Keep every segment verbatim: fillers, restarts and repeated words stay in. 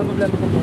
ang problema ko po.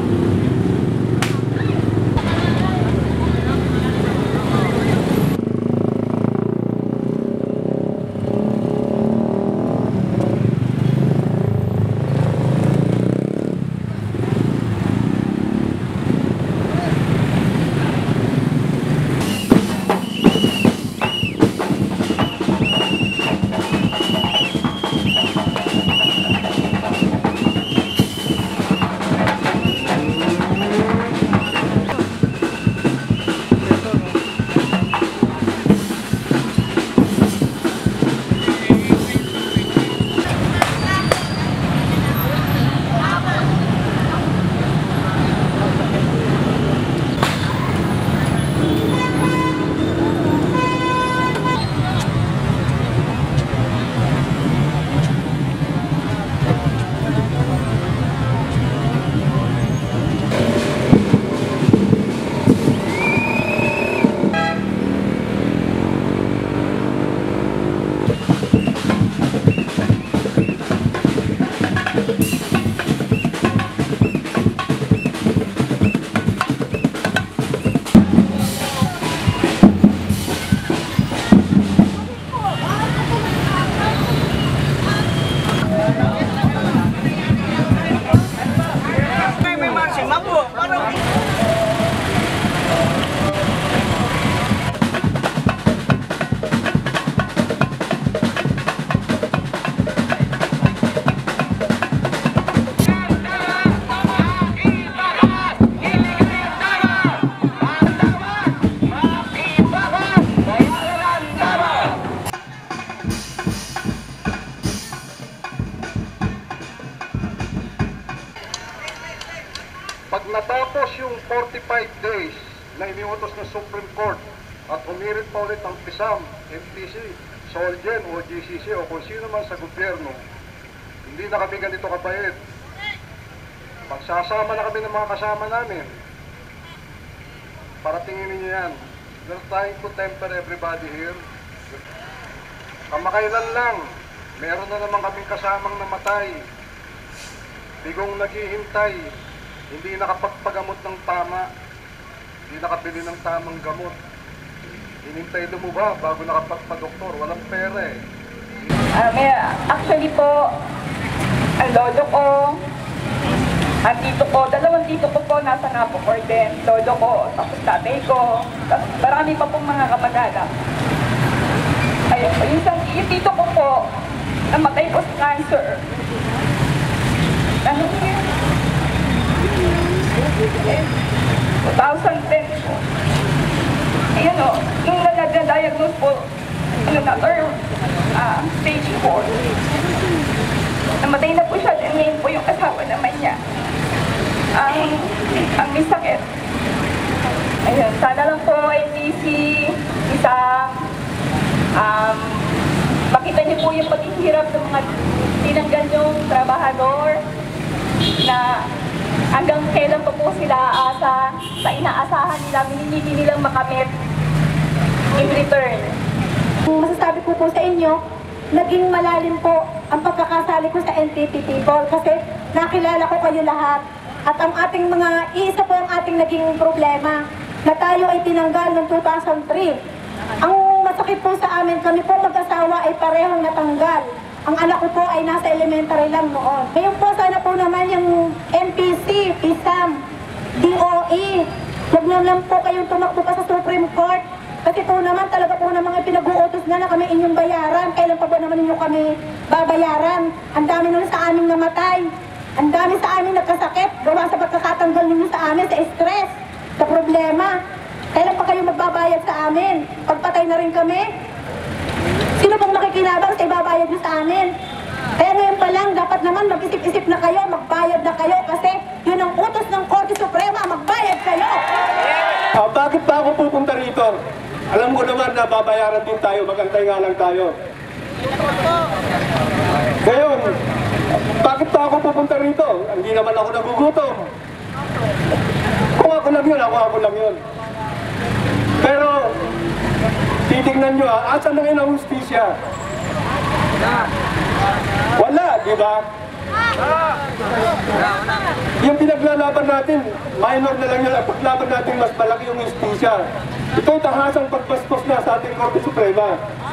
Pag natapos yung forty-five days na iniutos ng Supreme Court at umirit pa ulit ang P I S A M, M P C, Solgen o G C C o kung sino man sa gobyerno, hindi na kami ganito kabait. Magsasama na kami ng mga kasama namin. Para tingin niyo yan. We're trying to temper everybody here. Kamakailan lang, meron na naman kaming kasamang namatay. Bigong naghihintay. Hindi nakapagpagamot ng tama, hindi nakabili ng tamang gamot. Hinintay lumuba bago nakapagpa-doktor, walang pera eh. Uh, may, actually po, ang lolo ko, ang tito ko, dalawang tito ko po nasa Napocor din. Lolo ko, tapos tatay ko, tapos marami pa pong mga kamag-anak. Ayun po, yung, yung tito ko po, namatay po sa cancer. Ano yun? two thousand ten po. Ayan o, nung nag-diagnose po, ano na, or uh, stage four. Namatay na po siya, and ngayon po yung asawa naman niya. Ang, ang may sakit. Ayun, sana lang po N D C, isang, um, makita niyo po yung paghihirap ng mga tinanggal yung trabahador na hanggang kailan pa po sila aasa sa inaasahan nila, minimili nilang makamit in return. Masasabi ko po sa inyo, naging malalim po ang pagkakasali ko sa N P P people kasi nakilala ko kayo lahat. At ang ating mga, isa po ang ating naging problema na tayo ay tinanggal noong two thousand three. Ang masakit po sa amin, kami po mag-asawa ay parehong natanggal. Ang anak ko po ay nasa elementary lang noon. Ngayon po, sana po naman yung N P C, P I S A M, D O E, huwag na lang po kayong tumakbo pa sa Supreme Court. Kasi po naman, talaga po naman ay pinag-uutos na na kami inyong bayaran. Kailan pa ba naman ninyo kami babayaran? Ang dami naman sa aming namatay. Ang dami sa amin nagkasakit. Gawa sa pagkakatanggal ninyo sa amin, sa stress, sa problema. Kailan pa kayo magbabayad sa amin? Pagpatay na rin kami? Sino pong makikinabang sa ibabayad nyo sa amin? Kaya ngayon pa lang, dapat naman mag-isip-isip na kayo, magbayad na kayo kasi yun ang utos ng Korte Suprema, magbayad kayo! Uh, bakit ba ako pupunta rito? Alam ko naman na babayaran din tayo, magantay nga lang tayo. Ngayon, bakit pa ako pupunta rito? Hindi naman ako nagugutom. Kung ako lang yun, ako ako lang yun. Pero, titignan nyo ha, asan na ngayon ang hustisya? Wala, di ba? Yung pinaglalaban natin, minor na lang yun. Ang paglaban natin, mas malaki yung justisya. Ito'y tahasang pagpaspos na sa ating Korte Suprema.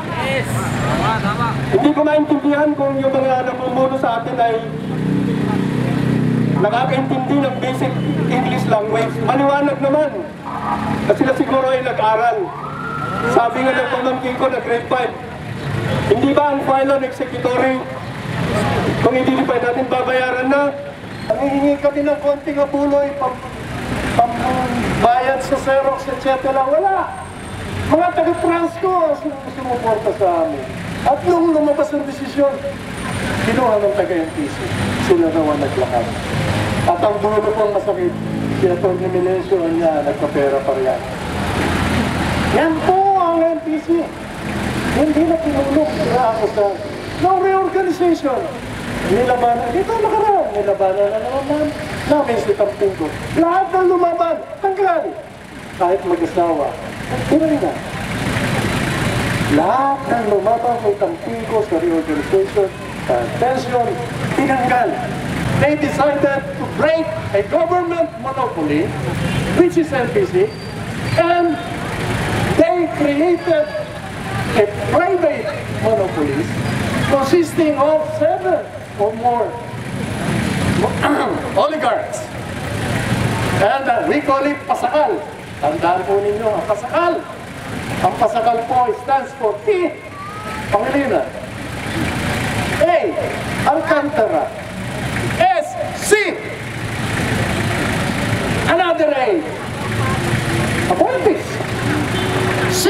Hindi ko maintindihan kung yung mga namumuno sa atin ay nakakaintindi ng basic English language. Maliwanag naman. Kasi sila siguro ay nag-aral. Sabi nga ng pamangkin ko na grade five, hindi ba ang file on executory, kung hindi pa natin babayaran na, nangihingi kami ng konting abuloy, pam, pambayad sa Xerox, et cetera. Wala. Mga taga-Transco sumuporta sa amin. At nung lumabas ang desisyon, kinuha ng taga-M P C. Sila naman naglakad. At ang dulo pong masakit, si Atty. Melencio niya, nagkapera pa riyan. Yan po ang M P C. Hindi na pinulog na ako sa no reorganization. Nilabanan, dito nakaraan, nilabanan na naman namin si Tampingo. Lahat ng lumaban, tanggal. Kahit mag-asawa, tuloy na. Lahat ng lumaban kay Tampingo sa reorganization, sa pension, tinanggal. They decided to break a government monopoly, which is N P C, and they created a private monopoly consisting of seven or more oligarchs. And uh, we call it pasakal. Tandaan po ninyo ang pasakal. Ang pasakal po stands for P, Pangilinan. A, Alcantara. S, C, another A, Apontis. C,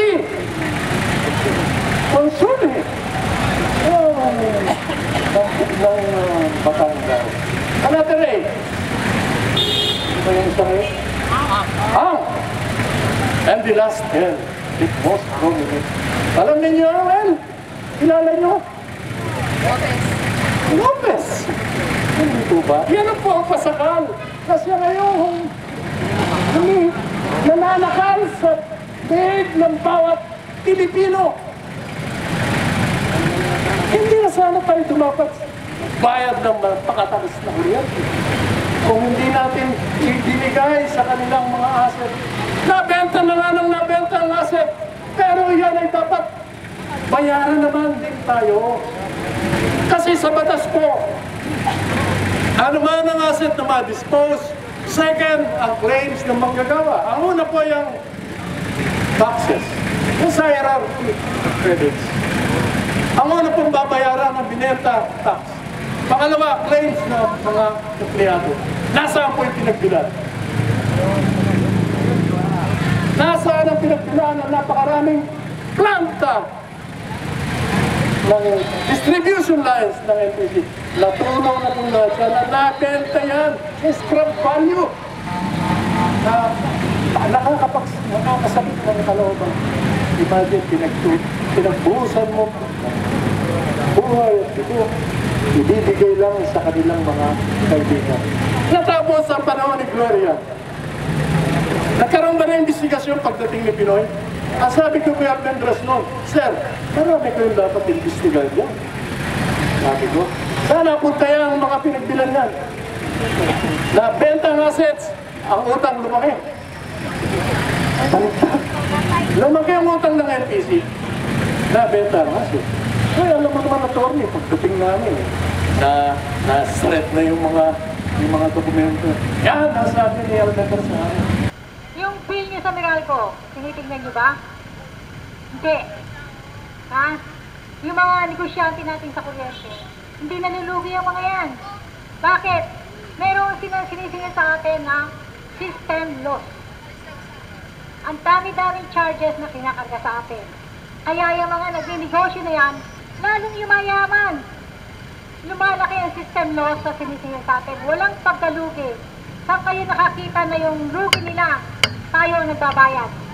Consume. Oh, bakit ng uh, Batangas? Another A. Ito yung isang A. Ah! And the last L, it was prominent. Alam ninyo ang L? Kilala nyo? Lopez. Lopez! Hindi po ba? Yan ang po ang pasakal. Kasi ngayon, hindi nananakal sa bed ng bawat Pilipino. Hindi na sana tayo dumapat bayad ng pakatakas na kuryente. Kung hindi natin ibinigay sa kanilang mga asset, nabenta na nga ng nabenta ang asset, pero yan ay dapat bayaran naman din tayo. Kasi sa batas po, ano man ang asset na ma-dispose, second, ang claims ng manggagawa. Ang una po yung taxes, yung sa hierarchy credits. Ang una pong babayaran ng binenta, tax. Pangalawa, claims ng mga empleyado. Nasaan po yung pinagbilan? Nasaan ang pinagbilan ng napakaraming planta ng distribution lines ng N P C? Natunaw na po lahat yan, na nabenta yan, scrap value. Na nakakapags, nakakasakit ng kalooban. Imagine, pinagtu, pinagbuhusan mo buhay at ito, ibibigay lang sa kanilang mga kaibigan. Natapos ang panahon ni Gloria. Nagkaroon ba na investigasyon pagdating ni Pinoy? Ang sabi ko kay Almendras noon, Sir, marami ko yung dapat investigahan yan. Sabi ko, sana punta yan ang mga pinagbilan yan. Nabenta ang assets, ang utang lumaki. Lumaki ang utang ng N P C, nabenta ang assets. Kaya alam mo naman na attorney, pagdating namin, na na-threat na yung mga yung mga dokumento. Yan, nasabi ni Almendras sa akin. Yung bill niyo sa Meralco, tinitingnan niyo ba? Hindi. Ha? Yung mga negosyante natin sa kuryente, hindi nalulugi ang mga yan. Bakit? Meron silang sinisingil sa atin na system loss. Ang dami-daming charges na kinakarga sa atin. Kaya yung mga nagninegosyo na yan, lalong yumayaman. Lumalaki ang system loss na sinisingil sa atin. Walang pagkalugi. Saan kayo nakakita na yung lugi nila, tayo ang nagbabayad?